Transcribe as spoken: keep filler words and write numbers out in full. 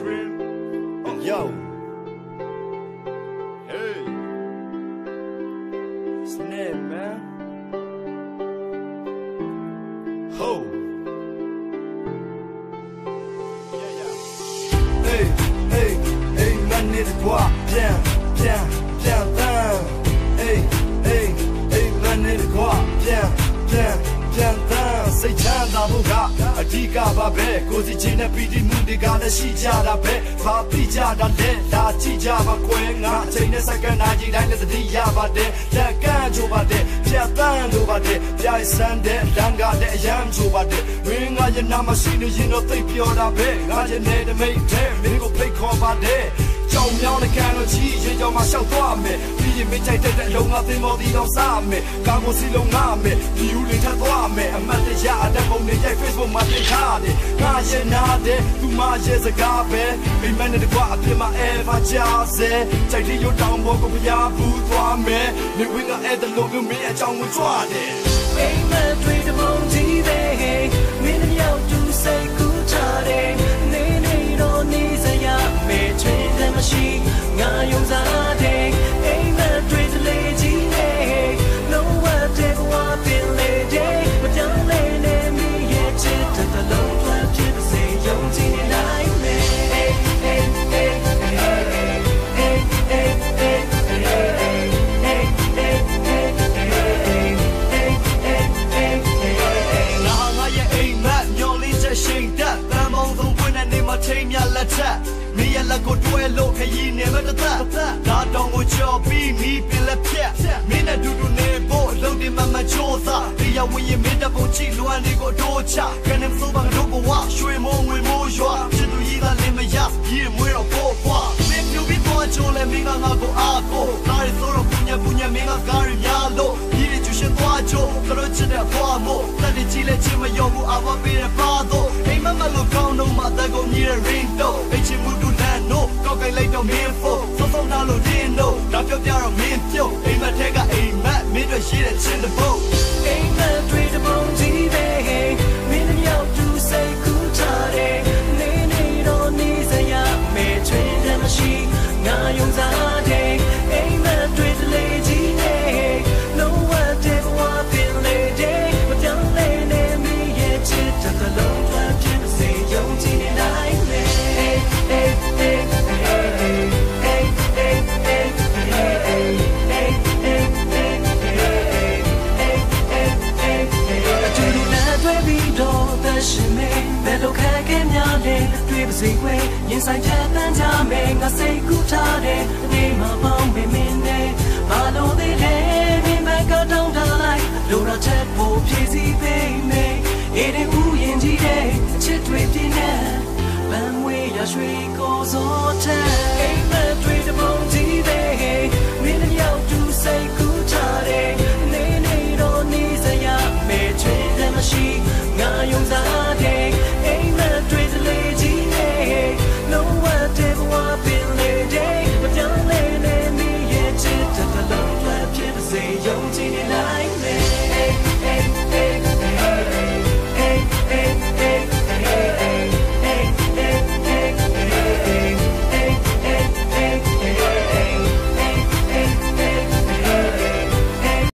Yo. Hey. Snap, man. Ho. Yeah, yeah. Hey, hey, hey, man, need quoi? Bien, bien, bien, bien. Hey, hey, hey, man, need quoi? Bien, bien, bien, bien. Say chanda buga, adiga babe. Così ce ne pidi mundiga ne shijada be. Fa pijada le, la chijaba kwenga. Ce ne sakana jida ne sadiya bade. Ya kanjo bade, ya tando bade, ya sande, danga de yam jo bade. Winga ye na machine you know think pure da be. Ga ye ne de make them, me go play call bade. ကြောင်မြောင်းတဲ့ကန်လို့ကြီးရင်ကြောင်မှာရှောက်သွားမယ်ပြီးရင်မချိုက်တဲ့လုံငါသင်္ဘောတီတော့စားမယ်ကာကိုစီလုံးငါမယ်ဒီယူလေးထပ်သွားမယ်အမတ်တရားအတက်ပုံနဲ့ရိုက် Facebook မှာတင်ထားတယ်ငါရဲ့နာတဲ့သူမရဲ့စကားပဲအိမ်မက်နဲ့တကွာအပြစ်မှာ ever ကြားစေချိုက်လေးရုံတောင်ပေါ်ကိုဖျားဘူးသွားမယ်နေဝင်းကအဲ့တဲ့လုံးမျိုးမင်းအကြောင်းကိုကြွားတယ်အိမ်မက်တွေတပုံကြီးပဲမင်းတို့ရောက်သူစိတ်ကူးချတယ်နေနေတော့နေစရာမေချွေတယ်မရှိငါယုံစားတယ်အိမ်မက်တွေတလေကြီးနေ No one did what been lady မပြောင်းလဲနေမိရဲ့ချစ်တဲ့တလုံးထွန်းဖြစ်စေယုံကြည်နေနိုင်မယ် Hey hey hey hey hey hey hey hey heyနာငါရဲ့အိမ်မက်မျောလေးချက်ရှိန်တက်တန်ပေါင်းဆုံးပွင့်တဲ့နေမှာထိမ်းမြလက်ချက်မီးရလက်ကိုတွဲလို့ခရီးနေမဲ့တသက်ဒါတောင်ကိုကြော်ပြီးမီးပြလက်ဖြက်မင်းနဲ့တူတူနေဖို့အလုံးဒီမမချိုးစားတရားဝင်ရင်မင်းတပုံချီလွမ်းလေးကိုတိုးချကနေစိုးပါကတော့ဘဝရွှေမိုးငွေမိုးရွာချစ်သူကြီးကလည်းမရပြေမွေးတော့ဖို့ဖွာမင်းပြူပြီးတော့ချိုးလဲမင်းကငါကိုအားကိုဒါရီဆိုတော့ပူညပူညမင်းကကားရများလို့ဒီရီချူရှင်သွားချိုးကတော့ချစ်တဲ့ဖွာမို့တက်တဲ့ကြီးလဲချစ်မရောဘူးအဝပေးရပါတော့အိမ်မမလို့ကောင်းတော့မှတက်ကုန်ကြီးတဲ့ ring တော့အိမ်ချစ်မှုတူလန်နော်ကောက်ကိုက်လိုက်တော့မင်းဖို့သုံးသုံးနာလို့တင်းတော့ဒါပြောပြတော့မင်းပြုတ်အိမ်မက်ထဲကအိမ်မက်မင်းတို့ရှိတဲ့ချင်းတပုတ်အိမ်မက်တွေတပုံကြီးပဲမင်းတို့ရောက်သူစိတ်ကူးချတယ်နေနေတော့နေစရာမေချွေတယ်မရှိငါယုံစားတယ်အိမ်မက်တွေတလေကြီးနေ No one did what been lady မပြောင်းလဲနေမိရဲ့ချစ်တဲ့တလုံးထွန်းဖြစ်စေယုံကြည်နေနိုင်မယ် Hey hey hey hey hey hey hey heyရှင်မေဘယ်လိုခက်ခဲများလဲတွေ့ပါစေခွေရင်ဆိုင်ချက်တန်းကြမယ်ငါစိတ်ကူးထားတယ်ဒီမှာပေါင်းမင်းမင်းနဲ့ဘာလို့သေးလဲမင်းမကတောင်းတလိုက်လိုတော့ချက်ဖို့ဖြည့်စည်းပေးမယ်အေးတဲ့ဦးရင်ကြီးတဲ့ချစ်တွေပြင်းနဲ့ပန်းဝေးရရွှေကိုစောတဲ့အိမ်မက်တွေတပုံကြီး